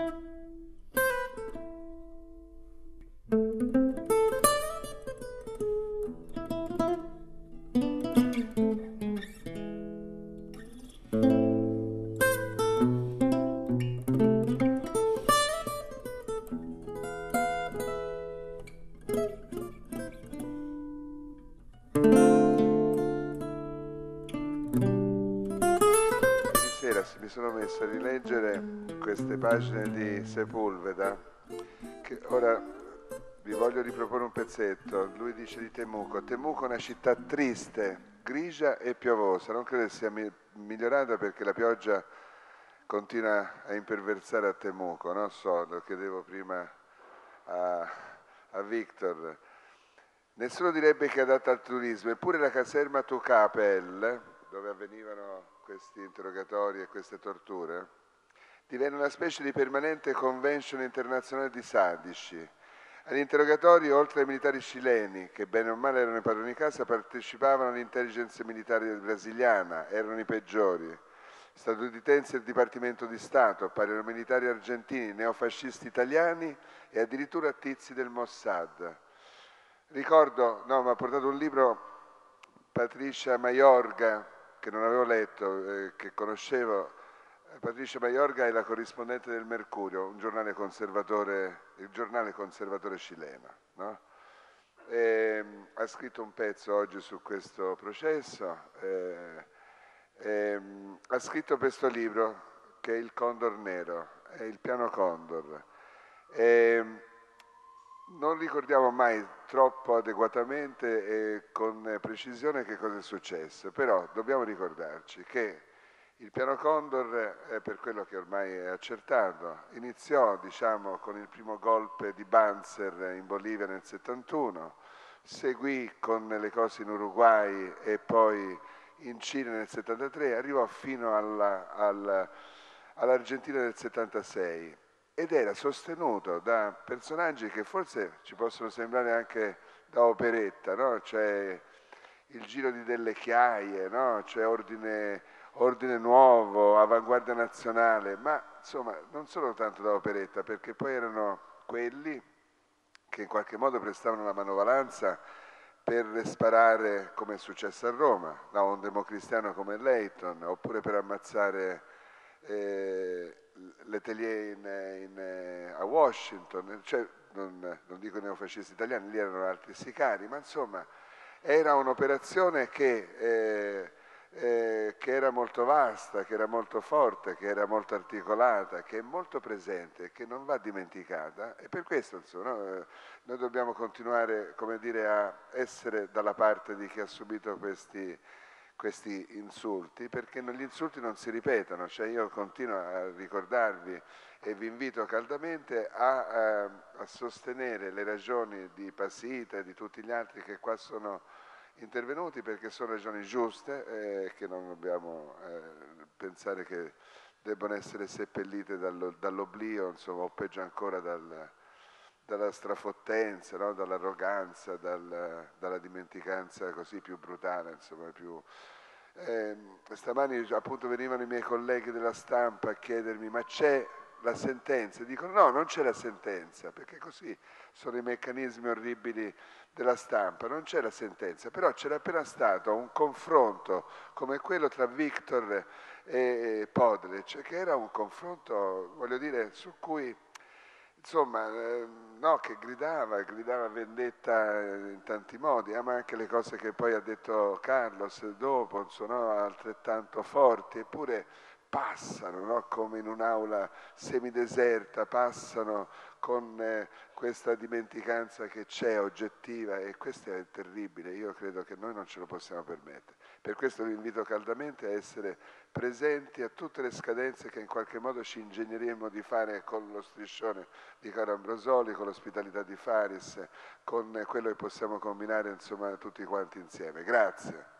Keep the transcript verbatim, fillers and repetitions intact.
Mi sono messo a rileggere queste pagine di Sepulveda, che ora vi voglio riproporre un pezzetto. Lui dice di Temuco: Temuco è una città triste, grigia e piovosa. Non credo sia mi- migliorata perché la pioggia continua a imperversare a Temuco, non so, lo chiedevo prima a, a Victor. Nessuno direbbe che è adatta al turismo, eppure la caserma Tucapel, dove avvenivano questi interrogatori e queste torture, divenne una specie di permanente convention internazionale di sadici. Agli interrogatori, oltre ai militari cileni, che bene o male erano i padroni di casa, partecipavano l'intelligence militare brasiliana, erano i peggiori, statunitensi del Dipartimento di Stato, paramilitari argentini, neofascisti italiani e addirittura tizi del Mossad. Ricordo, no, mi ha portato un libro Patricia Maiorga, che non avevo letto, eh, che conoscevo. Patricia Maiorga è la corrispondente del Mercurio, un giornale conservatore, il giornale conservatore cileno, no? E, ha scritto un pezzo oggi su questo processo, eh, e, ha scritto questo libro che è Il Condor Nero, è il piano Condor. E, non ricordiamo mai troppo adeguatamente e con precisione che cosa è successo, però dobbiamo ricordarci che il piano Condor, eh, per quello che ormai è accertato, iniziò diciamo, con il primo golpe di Banzer in Bolivia nel settantuno, seguì con le cose in Uruguay e poi in Cile nel settantatré, arrivò fino alla, alla, all'Argentina nel settantasei. Ed era sostenuto da personaggi che forse ci possono sembrare anche da operetta, no? C'è il giro di delle chiaie, no? C'è ordine, ordine nuovo, avanguardia nazionale, ma insomma non sono tanto da operetta, perché poi erano quelli che in qualche modo prestavano la manovalanza per sparare, come è successo a Roma, no? Un democristiano come Leighton, oppure per ammazzare eh, Letelier in, in, a Washington, cioè, non, non dico i neofascisti italiani, lì erano altri sicari, ma insomma era un'operazione che, eh, eh, che era molto vasta, che era molto forte, che era molto articolata, che è molto presente, che non va dimenticata, e per questo insomma, no, noi dobbiamo continuare, come dire, a essere dalla parte di chi ha subito questi questi insulti, perché gli insulti non si ripetono, cioè io continuo a ricordarvi e vi invito caldamente a, a, a sostenere le ragioni di Pasita e di tutti gli altri che qua sono intervenuti, perché sono ragioni giuste e eh, che non dobbiamo eh, pensare che debbano essere seppellite dallo, dall'oblio, insomma, o peggio ancora dal, dalla strafottenza, no? Dall'arroganza, dal, dalla dimenticanza così più brutale, insomma, più... Eh, stamani appunto venivano i miei colleghi della stampa a chiedermi ma c'è la sentenza? Dicono no, non c'è la sentenza, perché così sono i meccanismi orribili della stampa, non c'è la sentenza, però c'era appena stato un confronto come quello tra Victor e Podlec, che era un confronto, voglio dire, su cui insomma, eh, no, che gridava, gridava vendetta in tanti modi, eh, ma anche le cose che poi ha detto Carlos dopo, sono altrettanto forti, eppure passano, no? Come in un'aula semideserta, passano con eh, questa dimenticanza che c'è oggettiva, e questo è terribile. Io credo che noi non ce lo possiamo permettere. Per questo vi invito caldamente a essere presenti a tutte le scadenze che in qualche modo ci ingegneremo di fare con lo striscione di Caro Ambrosoli, con l'ospitalità di Faris, con quello che possiamo combinare insomma tutti quanti insieme. Grazie.